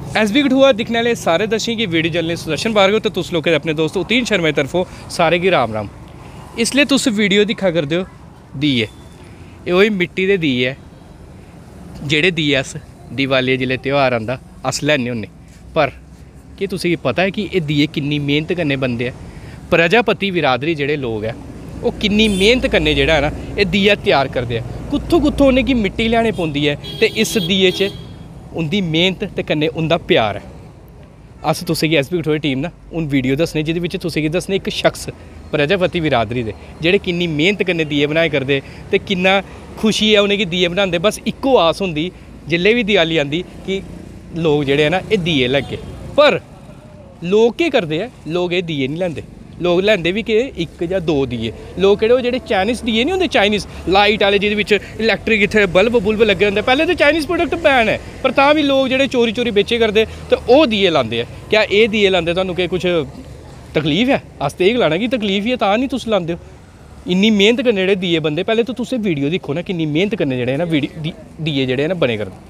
SB Kathua दिखने वाले सारे दर्शकों की वीडियो चलने सुदर्शन भार्गव तो तुस लोग अपने दोस्त उतीन शर्मा की तरफों सारे की राम राम। इसलिए तुस वीडियो दिखा करदे हो दिए वही मिट्टी के दिए जेह्ड़े दिए अस दिवाली जिसले त्यौहार आंदा अस लैने होन्ने। पर क्या तुसेंगी पता है कि ये दिए किन्नी मेहनत कन्नै बनदे ऐ? प्रजापति बिरादरी जेह्ड़े लोग ऐ वो किन्नी मेहनत कन्नै जेह्ड़ा है ना ये दिया तैयार करदे ऐ। कुत्थों उनेंगी मिट्टी लैनी पौंदी है ते इस दिए च उनकी मेहनत ते कन्नै उनका प्यार है। अस तुसेंगी SB कठुआ टीम ना हूँ वीडियो दस्सने जिहदे विच तुसेंगी दस्सने एक शख्स प्रजापति बिरादरी दे जेह्ड़े किन्नी मेहनत कन्नै दिए बनाए करदे ते किन्ना खुशी है उनेंगी दिए बनांदे। बस इक्को आस होंदी जिल्ले भी दिवाली आंदी कि लोग जेह्ड़े है ना ये दिए लैगे। पर लोग केह् करदे ऐ, लोग ये दिए नहीं लैंदे। लोग लैंदे भी कि एक या दो दिए। लोग केह्ड़े जेह्ड़े चाइनीज़ दिए नहीं होंदे, चाइनीज़ लाइट वाले जिहदे विच इलैक्ट्रिक इत्थे बल्ब बुल्ब लग्गे होंदे। पैह्ले ते चाइनीज़ प्रोडक्ट बैन है पर तां भी लोग जेह्ड़े चोरी चोरी बेचे करदे ते ओह् दिए लांदे ऐ। क्या एह् दिए लांदे तुहानूं कि कुछ तकलीफ है? अस ते एह् गलाना कि तकलीफ ही है तां नहीं तुस लांदे हो। इन्नी मेहनत कन्नै जेह्ड़े दिए बनदे, पैह्ले तो तुसें वीडियो दिक्खो ना किन्नी मेहनत कन्नै जेह्ड़े ना दिए जेह्ड़े ना बने करदे।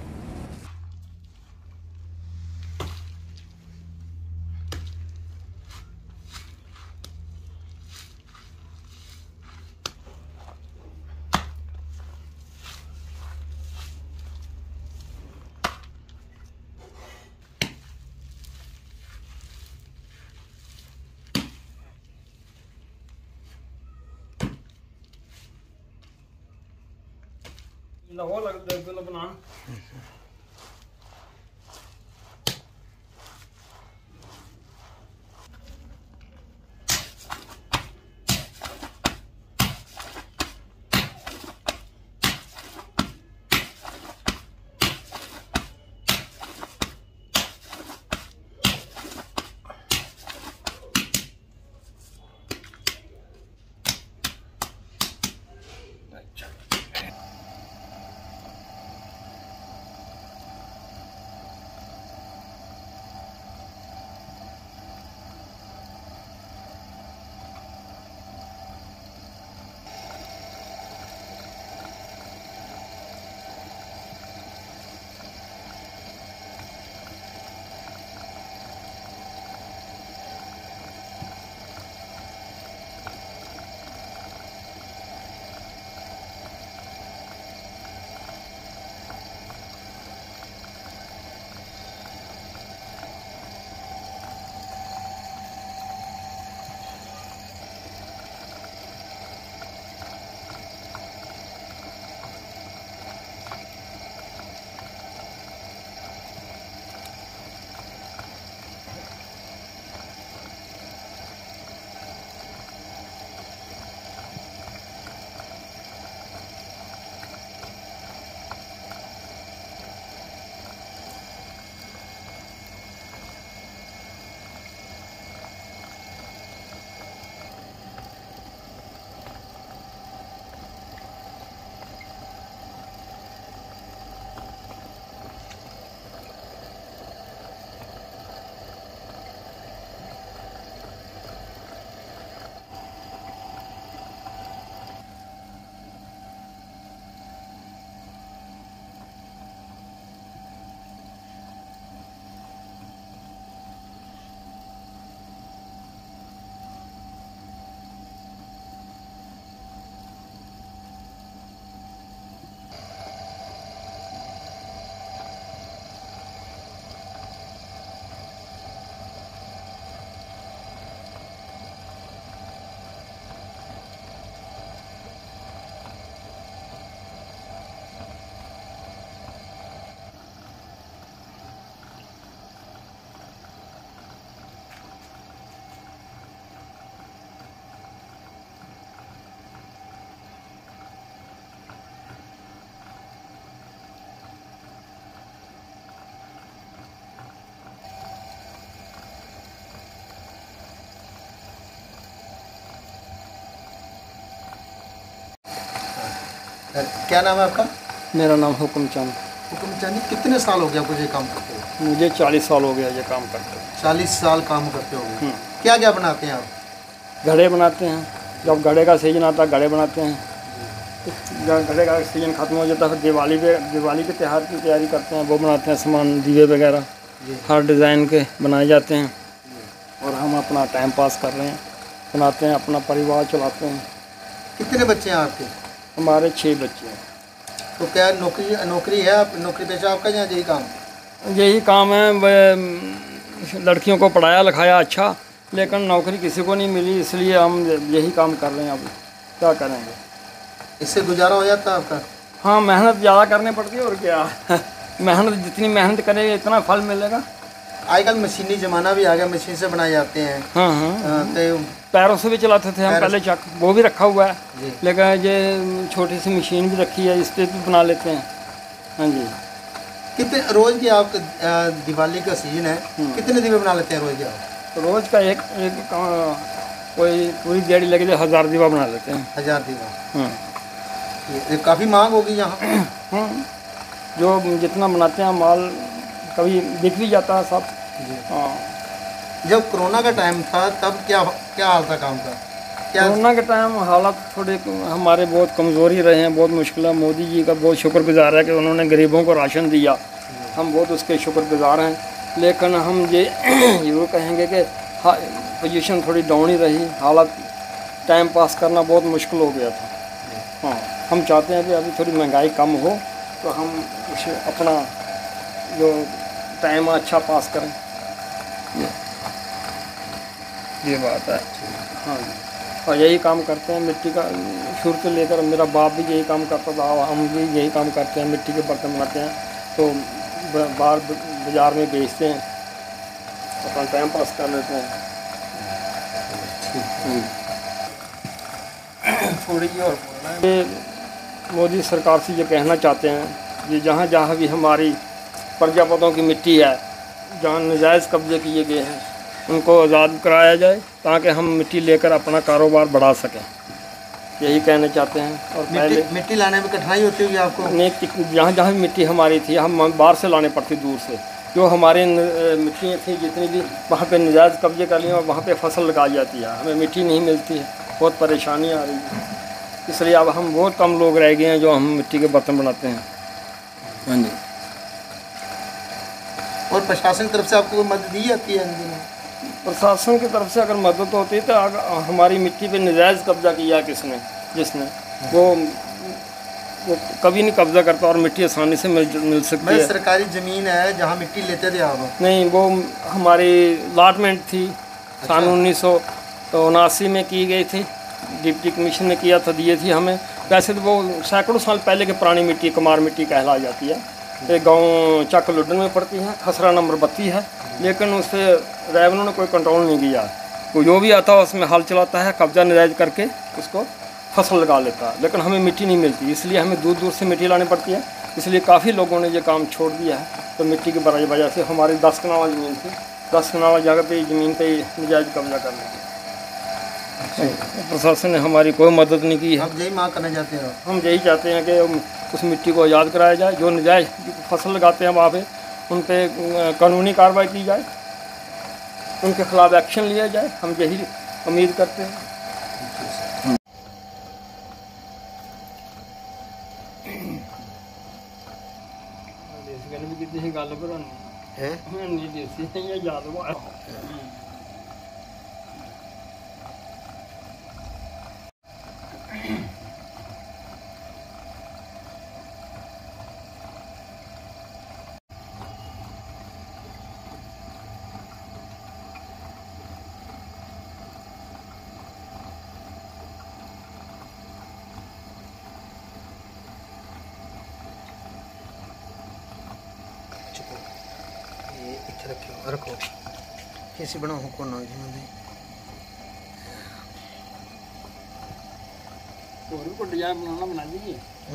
Lahore लगता बनाना क्या नाम है आपका? मेरा नाम हुक्म चंद। हुक्म चंद, कितने साल हो गया आपको ये काम करते हो? मुझे 40 साल हो गया ये काम करते। 40 साल काम करते हो। क्या क्या बनाते हैं आप? घड़े बनाते हैं, जब घड़े का सीजन आता है घड़े बनाते हैं। जब घड़े का सीजन ख़त्म हो जाता है दिवाली के त्यौहार की तैयारी करते हैं, वो बनाते हैं सामान, दिए वगैरह। हर डिज़ाइन के बनाए जाते हैं और हम अपना टाइम पास कर रहे हैं, बनाते हैं, अपना परिवार चलाते हैं। कितने बच्चे हैं आपके? हमारे 6 बच्चे हैं। तो क्या नौकरी है, आप नौकरी पेशा आपका या यही काम? यही काम है। लड़कियों को पढ़ाया लिखाया अच्छा, लेकिन नौकरी किसी को नहीं मिली, इसलिए हम यही काम कर रहे हैं। अब क्या करेंगे, इससे गुजारा हो जाता है आपका? हाँ, मेहनत ज़्यादा करनी पड़ती है और क्या मेहनत जितनी मेहनत करेंगे इतना फल मिलेगा। आजकल मशीनी ज़माना भी आ गया, मशीन से बनाए जाते हैं। हाँ हाँ, तो पैरों से भी चलाते थे हम पहले चक, वो भी रखा हुआ है, जी। लेकिन ये छोटी सी मशीन भी रखी है, इस पर भी बना लेते हैं। हाँ जी। कितने रोज़ की आप दिवाली का सीजन है, कितने दीवे बना लेते हैं रोज़ के आप? तो रोज़ का एक कोई पूरी दिहाड़ी लगे तो 1000 दीवा बना लेते हैं। 1000 दीवा? हाँ ये काफ़ी मांग होगी यहाँ। हाँ, जो जितना बनाते हैं माल कभी बिक भी जाता है सब। हाँ, जब कोरोना का टाइम था तब क्या क्या हाल था काम का? क्या कोरोना के टाइम हालात थोड़े हमारे बहुत कमज़ोरी रहे हैं, बहुत मुश्किल है। मोदी जी का बहुत शुक्रगुजार है कि उन्होंने गरीबों को राशन दिया, हम बहुत उसके शुक्रगुजार हैं। लेकिन हम ये जरूर कहेंगे कि पोजीशन थोड़ी डाउन ही रही, हालात टाइम पास करना बहुत मुश्किल हो गया था। हाँ, हम चाहते हैं कि अभी थोड़ी महंगाई कम हो तो हम कुछ अपना जो टाइम अच्छा पास करें, ये बात है। हाँ, और यही काम करते हैं मिट्टी का, शुरू से लेकर मेरा बाप भी यही काम करता था, हम भी यही काम करते हैं, मिट्टी के बर्तन बनाते हैं, तो बाहर बाज़ार में बेचते हैं, अपना टाइम पास कर लेते हैं। थोड़ी और ये मोदी सरकार से ये कहना चाहते हैं कि जहाँ जहाँ भी हमारी प्रजापतों की मिट्टी है, जहाँ नाजायज़ कब्जे किए गए हैं, उनको आज़ाद कराया जाए ताकि हम मिट्टी लेकर अपना कारोबार बढ़ा सकें, यही कहना चाहते हैं। और पहले मिट्टी लाने में कठिनाई होती होगी आपको? नहीं, जहाँ जहाँ भी मिट्टी हमारी थी हम बाहर से लाने पड़ती, दूर से। जो हमारी मिट्टियाँ थी जितनी भी, वहाँ पे नाजायज़ कब्जे कर लिए और वहाँ पे फसल लगाई जाती है, हमें मिट्टी नहीं मिलती है, बहुत परेशानी आ रही है। इसलिए अब हम बहुत कम लोग रह गए हैं जो हम मिट्टी के बर्तन बनाते हैं। हाँ जी। और प्रशासन की तरफ से आपको कोई मदद दी जाती है इन दिनों? प्रशासन की तरफ से अगर मदद होती तो हमारी मिट्टी पे नाजायज़ कब्जा किया जिसने वो कभी नहीं कब्जा करता और मिट्टी आसानी से मिल सकती है। सरकारी ज़मीन है जहाँ मिट्टी लेते थे आप? नहीं, वो हमारी अलॉटमेंट थी, सन 1979 में की गई थी, डिप्टी कमीशन ने किया था, दिए थी हमें। वैसे तो वो सैकड़ों साल पहले की पुरानी मिट्टी, कुमार मिट्टी कहला जाती है, ये गांव चक लुडन में पड़ती है, खसरा नंबर 32 है, लेकिन उससे रेवेन्यू ने कोई कंट्रोल नहीं किया। वो जो भी आता है उसमें हल चलाता है, कब्जा नाजायज़ करके उसको फसल लगा लेता है, लेकिन हमें मिट्टी नहीं मिलती, इसलिए हमें दूर दूर से मिट्टी लानी पड़ती है। इसलिए काफ़ी लोगों ने ये काम छोड़ दिया है। तो मिट्टी की वजह से हमारी 10 कनाल ज़मीन थी, 10 कनाल जगह पे ज़मीन पे नाजायज़ कब्जा कर लिया। प्रशासन ने हमारी कोई मदद नहीं की है। आप यही मांग करना चाहते हैं? हम यही चाहते हैं कि उस मिट्टी को आज़ाद कराया जाए, जो नाजायज़ फसल लगाते हैं वहाँ पे उन पर कानूनी कार्रवाई की जाए, उनके खिलाफ एक्शन लिया जाए, हम यही उम्मीद करते हैं। गल ये इत्थे रखो रखो कैसे बनाओ को ना जी और भी कोई डिजाइन बनाना बना दीजिए।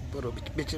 भरो बिच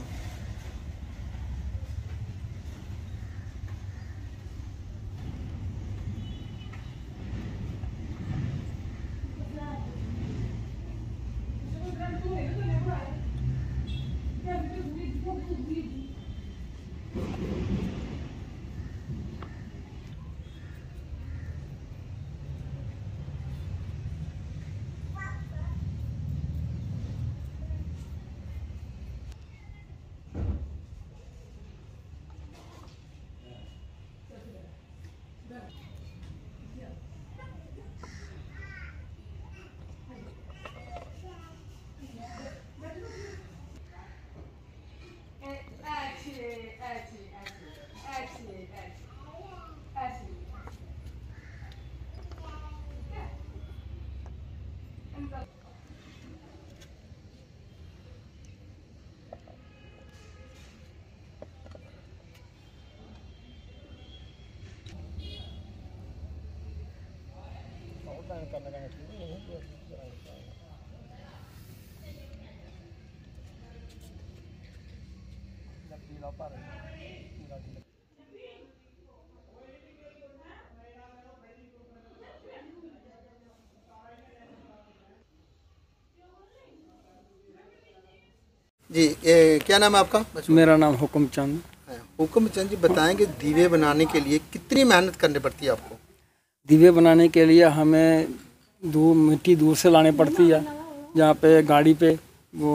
जी, क्या नाम है आपका? मेरा नाम हुक्म चंद। हुक्म चंद जी, बताएंगे दीवे बनाने के लिए कितनी मेहनत करनी पड़ती है आपको? दीवे बनाने के लिए हमें मिट्टी दूर से लानी पड़ती है, जहाँ पे गाड़ी पे वो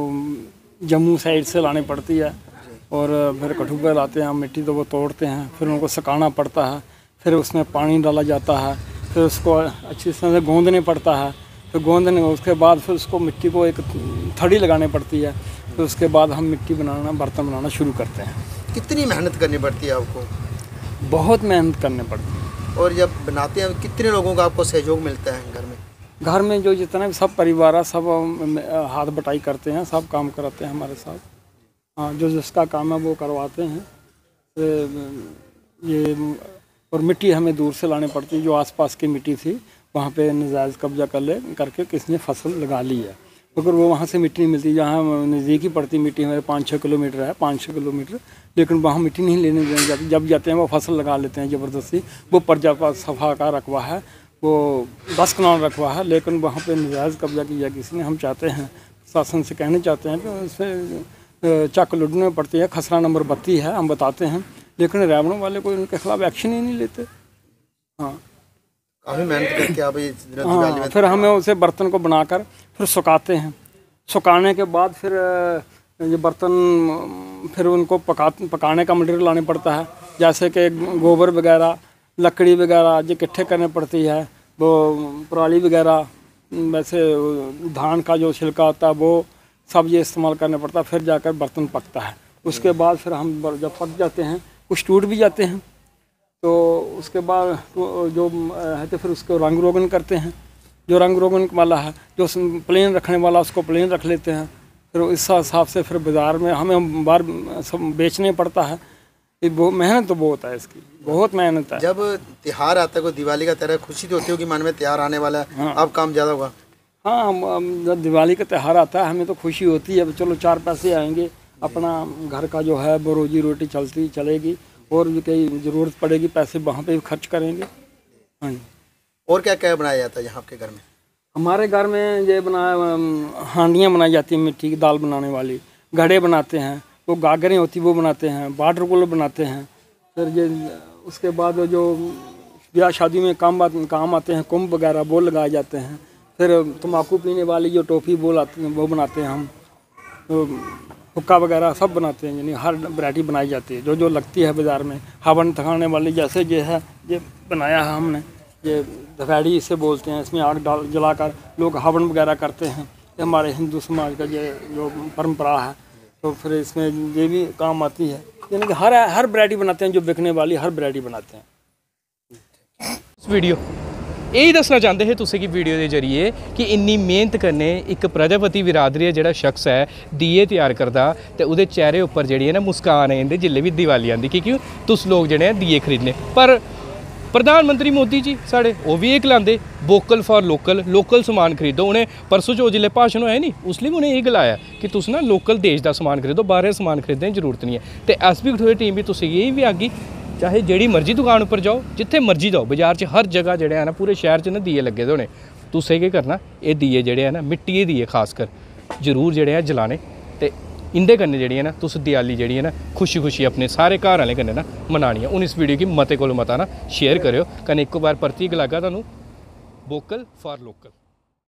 जम्मू साइड से लानी पड़ती है, और फिर कठुआ लाते हैं हम मिट्टी, तो वो तोड़ते हैं, फिर उनको सुखाना पड़ता है, फिर उसमें पानी डाला जाता है, फिर उसको अच्छी तरह से गोंदने पड़ता है, फिर गोंदने उसके बाद फिर उसको मिट्टी को एक थड़ी लगानी पड़ती है, फिर उसके बाद हम मिट्टी बनाना बर्तन बनाना शुरू करते हैं। कितनी मेहनत करनी पड़ती है आपको? बहुत मेहनत करनी पड़ती है। और जब बनाते हैं कितने लोगों का आपको सहयोग मिलता है घर में? घर में जो जितने भी सब परिवार है, सब हाथ बटाई करते हैं, सब काम कराते हैं हमारे साथ। हाँ, जो जिसका काम है वो करवाते हैं। ये और मिट्टी हमें दूर से लानी पड़ती है, जो आसपास की मिट्टी थी वहाँ पे नजायज़ कब्जा करके किसने फसल लगा ली है, अगर वो वहाँ से मिट्टी नहीं मिलती, जहाँ नज़दीकी पड़ती मिट्टी हमारे 5-6 किलोमीटर है, 5-6 किलोमीटर, लेकिन वहाँ मिट्टी नहीं लेने जाती, जब जाते हैं वो फसल लगा लेते हैं ज़बरदस्ती। वो प्रजा सफा का रकबा है, वो 10 कनाल रकबा है, लेकिन वहाँ पे नजायज़ कब्जा किया किसी ने। हम चाहते हैं, शासन से कहना चाहते हैं कि उससे चक लुटने पड़ती है, खसरा नंबर 32 है, हम बताते हैं, लेकिन रेवन्यू वाले कोई उनके खिलाफ एक्शन ही नहीं लेते। हाँ, काफ़ी मेहनत करके आप हाँ, फिर हमें उसे बर्तन को बनाकर फिर सुखाते हैं। सुखाने के बाद फिर ये बर्तन फिर उनको पकाने का मटेरियल लाने पड़ता है, जैसे कि गोबर वगैरह, लकड़ी वगैरह जो इकट्ठे करनी पड़ती है, वो पराली वगैरह, वैसे धान का जो छिलका होता है वो सब ये इस्तेमाल करना पड़ता है, फिर जाकर बर्तन पकता है। उसके बाद फिर हम जब पक जाते हैं, कुछ टूट भी जाते हैं, तो उसके बाद जो है तो फिर उसको रंग रोगन करते हैं। जो रंग रोगन वाला है, जो प्लेन रखने वाला उसको प्लेन रख लेते हैं, फिर इस हिसाब से फिर बाज़ार में हमें बार सब बेचने पड़ता है। ये मेहनत तो बहुत है, इसकी बहुत मेहनत है। जब त्यौहार आता है, कोई दिवाली का तरह खुशी तो होती होगी मन में, त्यौहार आने वाला है, हाँ। अब काम ज़्यादा होगा। हाँ, जब दिवाली का त्यौहार आता है हमें तो खुशी होती है, चलो 4 पैसे आएंगे, अपना घर का जो है वो रोजी रोटी चलेगी, और भी कहीं ज़रूरत पड़ेगी पैसे वहाँ पे भी खर्च करेंगे। हाँ जी। और क्या क्या बनाया जाता है यहाँ आपके घर में? हमारे घर में ये हांडियाँ बनाई जाती हैं, मिट्टी की दाल बनाने वाली, घड़े बनाते हैं, वो गागरें होती वो बनाते हैं, वाटर कूलर बनाते हैं। फिर ये उसके बाद जो ब्याह शादी में काम आते हैं, कुंभ वगैरह वो लगाए जाते हैं। फिर तम्बाकू पीने वाली जो टोपी वो बनाते हैं हम, तो हुक्का वगैरह सब बनाते हैं, यानी हर वैरायटी बनाई जाती है जो जो लगती है बाज़ार में। हवन थकाने वाली जैसे ये है, ये बनाया है हमने, ये धफैड़ी इसे बोलते हैं, इसमें आग जलाकर लोग हवन वगैरह करते हैं। ये हमारे हिंदू समाज का ये जो परंपरा है, तो फिर इसमें ये भी काम आती है, यानी कि हर वैरायटी बनाते हैं, जो बिकने वाली हर वैरायटी बनाते हैं। वीडियो यही दसना चाहते हैं तुसें कि वीडियो के जरिए कि इन्नी मेहनत करने एक प्रजापति बिरादरी जेड़ा शख्स है दिए तैयार करता, तो उसके चेहरे उपर जी है ना मुस्कान आई जल्ले भी दिवाली आती, क्योंकि तुस लोग जोड़े दिए खरीदने। पर प्रधानमंत्री मोदी जी साढ़े वो भी एक लाते वोकल फॉर लोकल समान खरीदो। उन्हें परसों जो जिले भाषण होया नहीं उसलिए भी उन्हें ये गलाया कि तुस ना लोकल देश का समान खरीदो, बाहर समान खरीदने की जरूरत नहीं है। तो एसपी कठुआ टीम भी तुसें यही भी आगी, चाहे जेड़ी मर्जी दुकान पर जाओ, जिथे मर्जी जाओ, बाजार च हर जगह जोड़े है ना पूरे शहर च ना दिए लगे दे होने। तुसें केह् करना, ये दिए जोड़े है ना मिट्टी के दिए खासकर जरूर जोड़े है जलाने, तो इंदे कन्नै जेह्ड़ी है ना तुस दिवाली जेह्ड़ी है ना खुशी खुशी अपने सारे घर आह्लें कन्नै ना मनानी है। हून इस वीडियो गी मते कोला मता ना शेयर करेओ, कन्नै इक बार परतियै गलागा तुहानूं वोकल फॉर लोकल।